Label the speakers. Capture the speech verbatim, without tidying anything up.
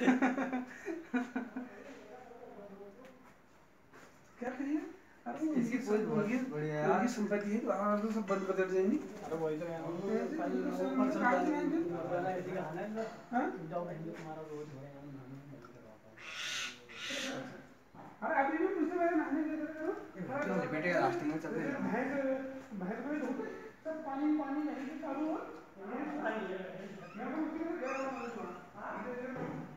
Speaker 1: क्या कहिए? अरे वो
Speaker 2: इसकी कोई बहुत बढ़िया यार,
Speaker 1: उनकी संपत्ति है तो आवाज तो सब बंद कर देते जाएंगे।
Speaker 3: अरे वही तो यार, कल वो
Speaker 1: सर,
Speaker 3: परसों
Speaker 1: कहाँ
Speaker 3: का
Speaker 1: से आए थे?
Speaker 3: वाला ऐसी कहानी है ना,
Speaker 1: हाँ?
Speaker 3: जाओ बहन जो तुम्हारा रोज हो रहा है नहाने में नहीं करवाता है।
Speaker 1: हाँ अभी भी मुझसे मैंने नहाने के लिए करो।
Speaker 2: क्यों बेटे रास्ते में चलते हैं?
Speaker 1: भैंस भैंस में धोते सब पानी पानी नहीं चालू हुआ।